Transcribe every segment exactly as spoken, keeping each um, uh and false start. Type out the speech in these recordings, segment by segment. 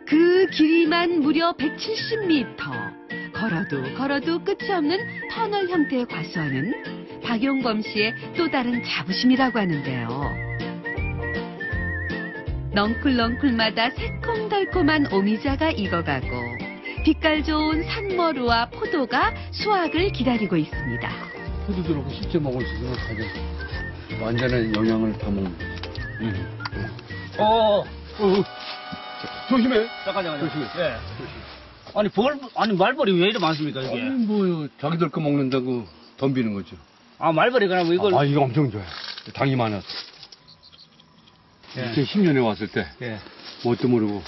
그 길이만 무려 백칠십 미터. 걸어도 걸어도 끝이 없는 터널 형태의 과수원은 박용범 씨의 또 다른 자부심이라고 하는데요. 넝쿨넝쿨마다 새콤달콤한 오미자가 익어가고 빛깔 좋은 산머루와 포도가 수확을 기다리고 있습니다. 포도도 그렇고 실제 먹을 수 있는 가장 완전한 영양을 다 먹는 거지. 응. 어, 어, 어. 조심해. 잠깐, 잠깐. 조심해. 예. 아니, 벌, 아니, 말벌이 왜 이렇게 많습니까, 이게? 아니, 뭐, 자기들 거 먹는다고 덤비는 거죠. 아, 말벌이 그러면 이걸. 아, 이거 엄청 좋아요. 당이 많아서. 예. 이천십 년에 왔을 때, 예. 뭣도 모르고,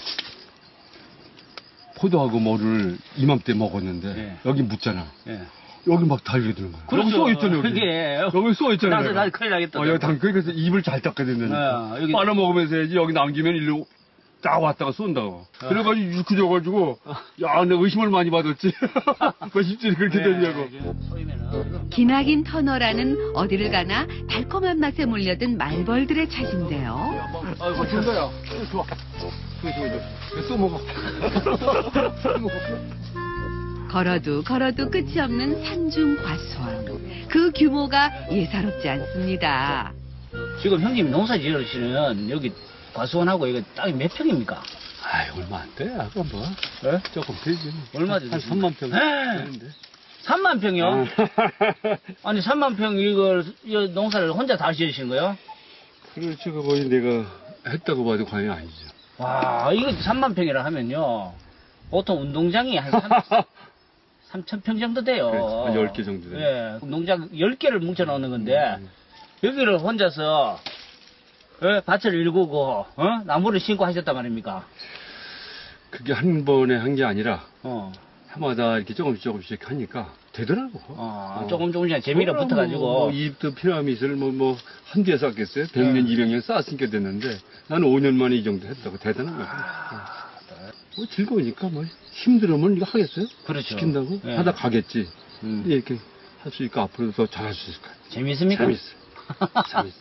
포도하고 뭐를 이맘때 먹었는데, 예. 여기 묻잖아. 예. 여기 막 달리드는 거야. 그렇죠. 여기 쏘있잖아, 여기. 그게. 여기 쏘있잖아. 나도, 나도 큰일 나겠다. 어, 여기 당, 그래서 입을 잘 닦아야 된다니까. 예, 여기- 빨아 먹으면서 해야지, 여기 남기면 일로 딱 왔다가 쏜다고. 어. 그래가지고 유크져가지고, 야, 내가 의심을 많이 받았지. 그 실제로 그렇게 예, 되냐고. 이게 소이면은. 기나긴 터널안은 어디를 가나 달콤한 맛에 몰려든 말벌들의 차지인데요. 아이고, 준다야. 좋아. 좋아, 좋아, 좋아. 또 먹어. 또 먹어. 걸어도 걸어도 끝이 없는 산중 과수원. 그 규모가 예사롭지 않습니다. 지금 형님이 농사 지으시는 여기 과수원하고 이거 땅이 몇 평입니까? 아이, 얼마 안 돼. 아까 뭐. 예? 조금 되지. 얼마 한 되지? 삼만 평. 에! 되는데. 삼만 평이요? 어. 아니, 삼만 평 이걸, 이 농사를 혼자 다 지으신 거요? 그렇지, 그 거의 내가 했다고 봐도 과언이 아니죠. 와, 이거 삼만 평이라 하면요. 보통 운동장이 한 삼천 평 정도 돼요. 그렇죠. 한 열 개 정도 돼요. 예. 농장 열 개를 뭉쳐 놓는 건데, 음. 여기를 혼자서, 예, 밭을 일구고, 어? 나무를 심고 하셨단 말입니까? 그게 한 번에 한 게 아니라, 어. 해마다 이렇게 조금씩 조금씩 하니까 되더라고. 어, 어. 조금 조금씩 재미로 그럼 붙어가지고. 뭐, 뭐 이집트 피라미드를 뭐, 뭐, 한두에 쌓겠어요? 백 년, 네. 이백 년 쌓았으니까 됐는데, 나는 오 년 만에 이 정도 했다고. 대단한 거야. 아, 뭐 즐거우니까 뭐, 힘들으면 이거 하겠어요? 그렇죠. 시킨다고? 예. 하다 가겠지. 음. 근데 이렇게 할 수 있고 앞으로도 더 잘할 수 있을 거야. 재밌습니까? 재밌어. 재밌어.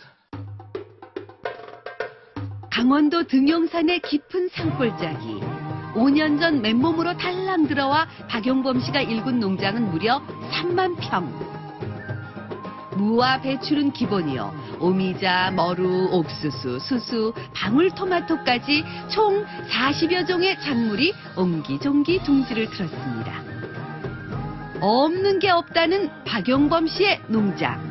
강원도 등용산의 깊은 산골짜기. 오 년 전 맨몸으로 달랑 들어와 박용범 씨가 일군 농장은 무려 삼만 평. 무와 배추는 기본이요. 오미자, 머루, 옥수수, 수수, 방울토마토까지 총 사십여 종의 작물이 옹기종기 둥지를 틀었습니다. 없는 게 없다는 박용범 씨의 농장.